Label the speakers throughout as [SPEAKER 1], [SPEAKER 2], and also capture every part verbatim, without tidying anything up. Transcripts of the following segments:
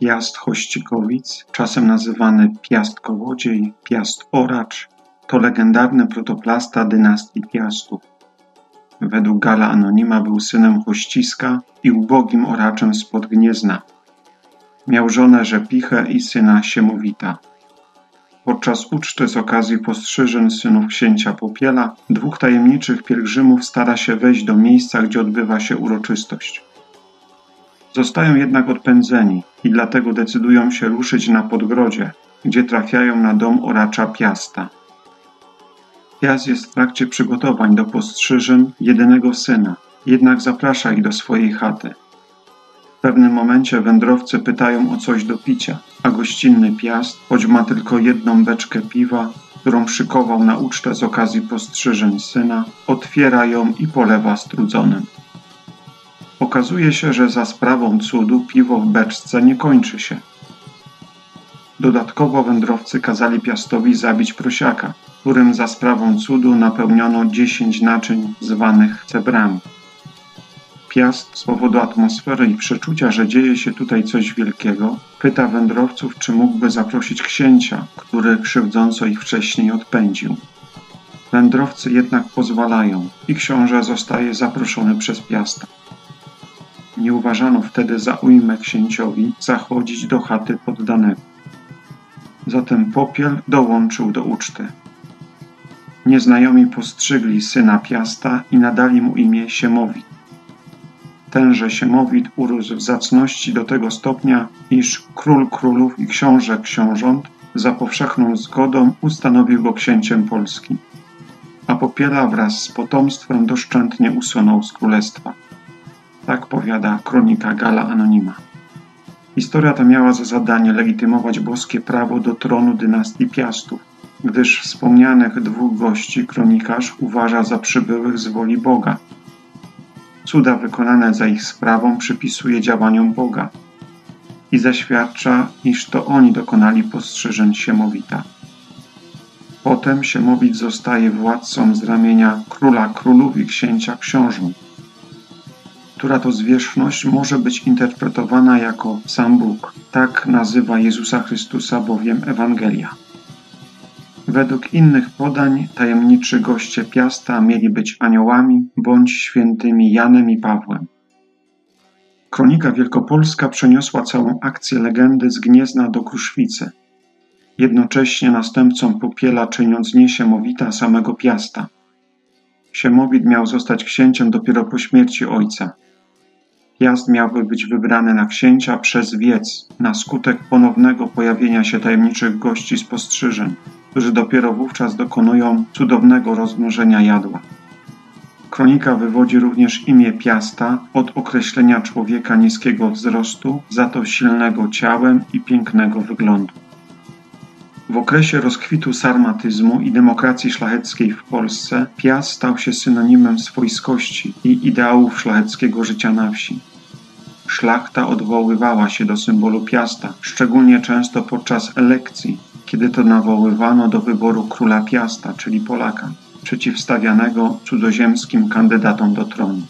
[SPEAKER 1] Piast Chościkowic, czasem nazywany Piast Kołodziej, Piast Oracz, to legendarny protoplasta dynastii Piastów. Według Galla Anonima był synem Chościska i ubogim oraczem spod Gniezna. Miał żonę Rzepichę i syna Siemowita. Podczas uczty z okazji postrzyżyn synów księcia Popiela, dwóch tajemniczych pielgrzymów stara się wejść do miejsca, gdzie odbywa się uroczystość. Zostają jednak odpędzeni i dlatego decydują się ruszyć na Podgrodzie, gdzie trafiają na dom oracza Piasta. Piast jest w trakcie przygotowań do postrzyżyn jedynego syna, jednak zaprasza ich do swojej chaty. W pewnym momencie wędrowcy pytają o coś do picia, a gościnny Piast, choć ma tylko jedną beczkę piwa, którą szykował na ucztę z okazji postrzyżeń syna, otwiera ją i polewa strudzonym. Okazuje się, że za sprawą cudu piwo w beczce nie kończy się. Dodatkowo wędrowcy kazali Piastowi zabić prosiaka, którym za sprawą cudu napełniono dziesięć naczyń zwanych cebrami. Piast z powodu atmosfery i przeczucia, że dzieje się tutaj coś wielkiego, pyta wędrowców, czy mógłby zaprosić księcia, który krzywdząco ich wcześniej odpędził. Wędrowcy jednak pozwalają i książę zostaje zaproszony przez Piasta. Nie uważano wtedy za ujmę księciowi zachodzić do chaty poddanego. Zatem Popiel dołączył do uczty. Nieznajomi postrzygli syna Piasta i nadali mu imię Siemowit. Tenże Siemowit urósł w zacności do tego stopnia, iż król królów i książę książąt za powszechną zgodą ustanowił go księciem Polski, a Popiela wraz z potomstwem doszczętnie usunął z królestwa. Tak powiada kronika Galla Anonima. Historia ta miała za zadanie legitymować boskie prawo do tronu dynastii Piastów, gdyż wspomnianych dwóch gości kronikarz uważa za przybyłych z woli Boga. Cuda wykonane za ich sprawą przypisuje działaniom Boga i zaświadcza, iż to oni dokonali postrzyżeń Siemowita. Potem Siemowit zostaje władcą z ramienia króla królów i księcia książąt, która to zwierzchność może być interpretowana jako sam Bóg. Tak nazywa Jezusa Chrystusa bowiem Ewangelia. Według innych podań tajemniczy goście Piasta mieli być aniołami bądź świętymi Janem i Pawłem. Kronika Wielkopolska przeniosła całą akcję legendy z Gniezna do Kruszwicy, jednocześnie następcą Popiela czyniąc nie Siemowita, samego Piasta. Siemowit miał zostać księciem dopiero po śmierci ojca. Piast miałby być wybrany na księcia przez wiec, na skutek ponownego pojawienia się tajemniczych gości z postrzyżeń, którzy dopiero wówczas dokonują cudownego rozmnożenia jadła. Kronika wywodzi również imię Piasta od określenia człowieka niskiego wzrostu, za to silnego ciałem i pięknego wyglądu. W okresie rozkwitu sarmatyzmu i demokracji szlacheckiej w Polsce Piast stał się synonimem swojskości i ideałów szlacheckiego życia na wsi. Szlachta odwoływała się do symbolu Piasta, szczególnie często podczas elekcji, kiedy to nawoływano do wyboru króla Piasta, czyli Polaka, przeciwstawianego cudzoziemskim kandydatom do tronu.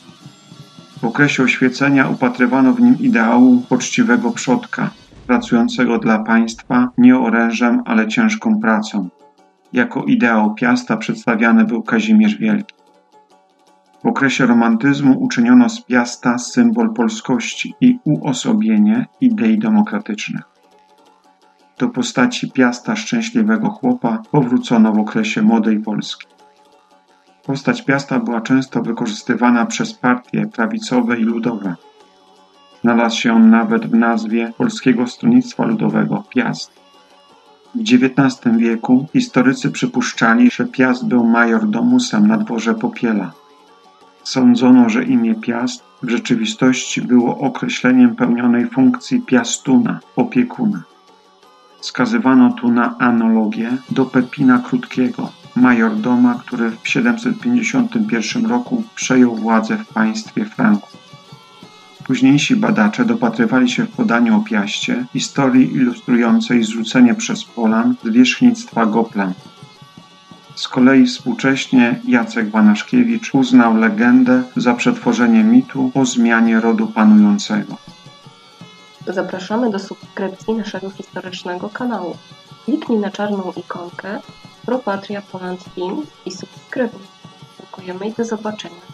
[SPEAKER 1] W okresie oświecenia upatrywano w nim ideału poczciwego przodka, pracującego dla państwa nie orężem, ale ciężką pracą. Jako ideał Piasta przedstawiany był Kazimierz Wielki. W okresie romantyzmu uczyniono z Piasta symbol polskości i uosobienie idei demokratycznych. Do postaci Piasta szczęśliwego chłopa powrócono w okresie Młodej Polski. Postać Piasta była często wykorzystywana przez partie prawicowe i ludowe. Znalazł się on nawet w nazwie Polskiego Stronnictwa Ludowego Piast. W dziewiętnastym wieku historycy przypuszczali, że Piast był majordomusem na dworze Popiela. Sądzono, że imię Piast w rzeczywistości było określeniem pełnionej funkcji piastuna, opiekuna. Wskazywano tu na analogię do Pepina Krótkiego, majordoma, który w siedemset pięćdziesiątym pierwszym roku przejął władzę w państwie Franków. Późniejsi badacze dopatrywali się w podaniu o Piaście historii ilustrującej zrzucenie przez Polan zwierzchnictwa Goplan. Z kolei współcześnie Jacek Banaszkiewicz uznał legendę za przetworzenie mitu o zmianie rodu panującego.
[SPEAKER 2] Zapraszamy do subskrypcji naszego historycznego kanału. Kliknij na czarną ikonkę Pro Patria Poland Film i subskrybuj. Dziękujemy i do zobaczenia.